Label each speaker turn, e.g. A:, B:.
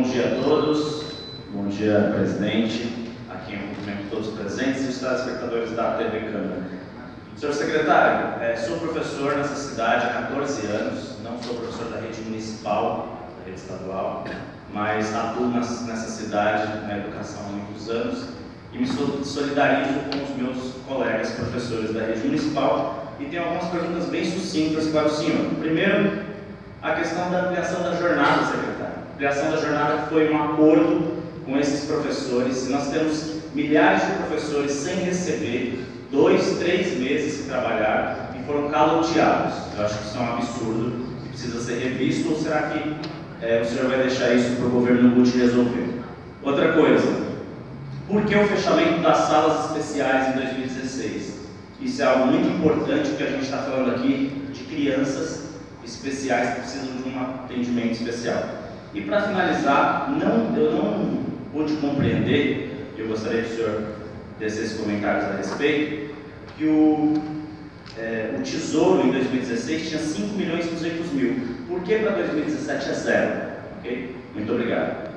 A: dia a todos, bom dia, presidente, aqui em cumprimento todos os presentes e os telespectadores da TV Câmara. Senhor secretário, sou professor nessa cidade há 14 anos, não sou professor da rede municipal, da rede estadual, mas atuo nessa cidade na educação há muitos anos e me solidarizo com os meus colegas professores da rede municipal e tenho algumas perguntas bem sucintas para o senhor. Primeiro, a questão da ampliação da jornada, secretário. A ampliação da jornada foi um acordo com esses professores. Nós temos milhares de professores sem receber, 2, 3 meses que trabalharam e foram caloteados. Eu acho que isso é um absurdo e precisa ser revisto, ou será que o senhor vai deixar isso para o governo Guti resolver? Outra coisa, por que o fechamento das salas especiais em 2016? Isso é algo muito importante, porque a gente está falando aqui de crianças especiais que precisam de um atendimento especial. E para finalizar, eu não pude compreender, eu gostaria que o senhor desse comentários a respeito, que o Tesouro em 2016 tinha 5.200.000. Por que para 2017 é zero? Okay? Muito obrigado.